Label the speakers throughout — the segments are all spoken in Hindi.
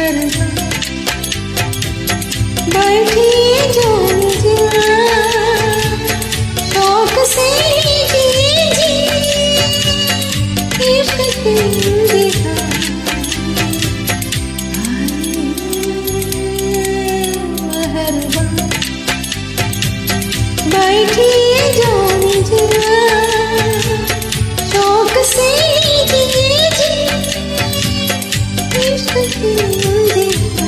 Speaker 1: बैठी जान जा शौक से जी इश्क दिखा मeharbaa बैठी जान जा शौक से जी इश्क दिखा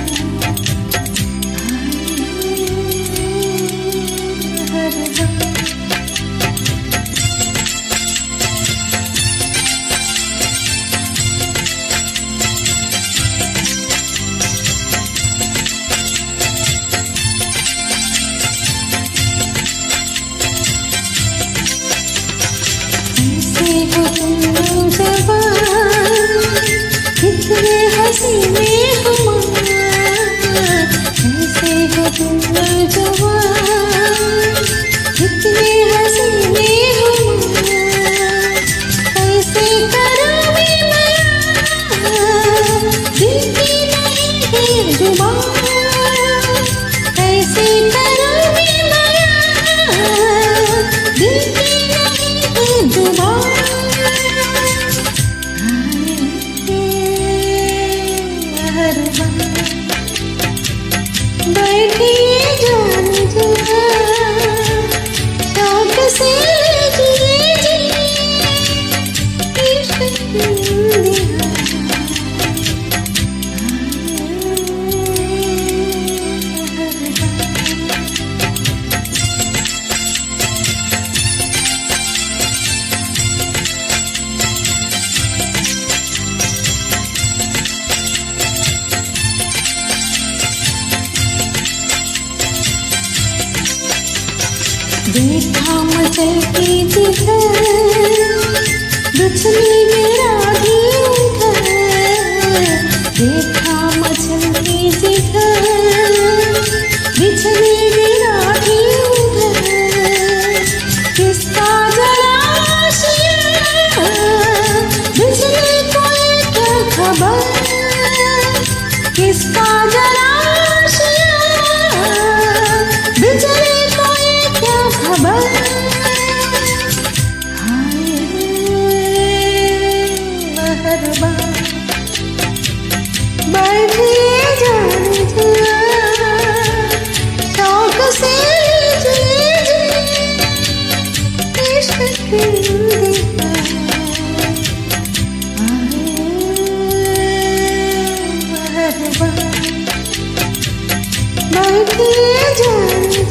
Speaker 1: कितने हसीने हमार ऐसे हो तुम जवान कितने हसीने हमार ऐसे करो मैं दिल की नहीं है जुबान ऐसे करो मैं दिल की नहीं है जुबान बैठी जान जा शौक से जी इश्क दिखा देखा मचलती जिधर बिछली मेरा भी उधर देखा मचलती जिधर बिछली मेरा भी उधर किसका जलाशिया बिजली को क्या खबर किसका जलाशिया बिजली खबर meharbaa बैठी जान जा शौक से जी इश्क दिखा meharbaa बैठी जान